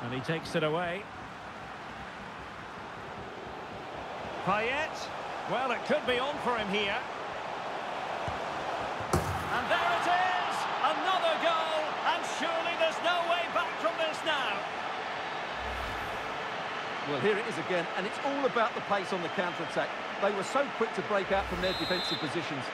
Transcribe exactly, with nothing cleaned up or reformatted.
And he takes it away. Payet. Well, it could be on for him here. And there it is! Another goal! And surely there's no way back from this now. Well, here it is again, and it's all about the pace on the counter-attack. They were so quick to break out from their defensive positions.